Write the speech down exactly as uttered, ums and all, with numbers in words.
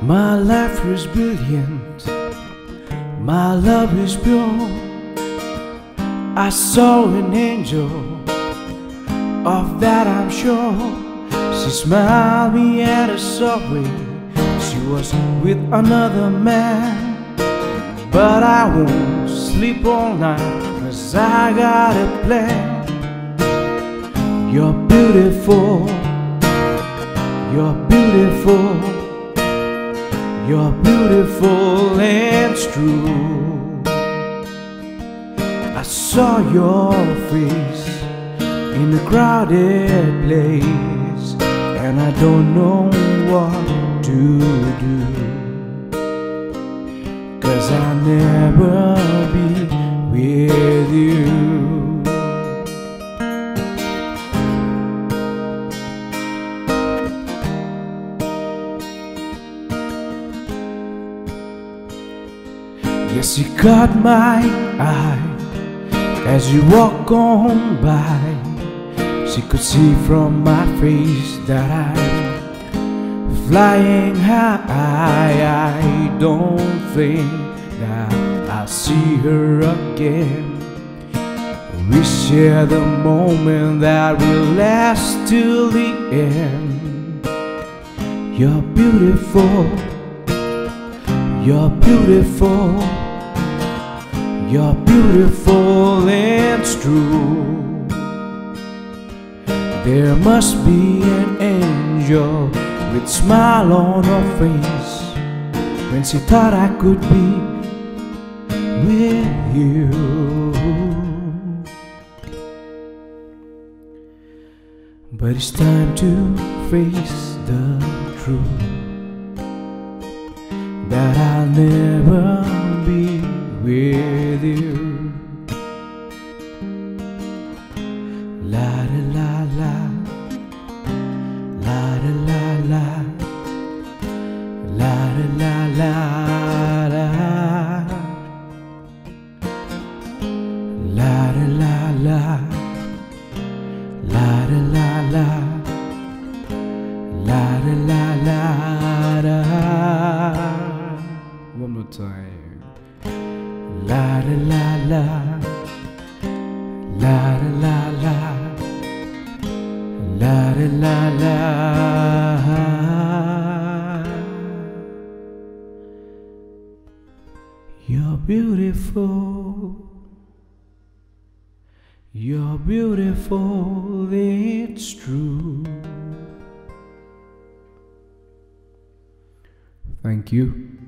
My life is brilliant, my love is pure. I saw an angel, of that I'm sure. She smiled me at a subway. She was with another man, but I won't sleep all night, 'cause I got a plan. You're beautiful, you're beautiful, you're beautiful and it's true. I saw your face in a crowded place, and I don't know what to do, 'cause I'll never be with you. Yes, you caught my eye as you walk on by. She could see from my face that I'm flying high. I don't think that I'll see her again. We share the moment that will last till the end. You're beautiful, you're beautiful, you're beautiful and it's true. There must be an angel with a smile on her face when she thought I could be with you. But it's time to face the truth, that I'll never be with you. La da la la, la da la la, la da la la la, la da la la, la da la la, la da la la la. One more time. La da la la, la da la la, la da la la. You're beautiful, you're beautiful, it's true. Thank you.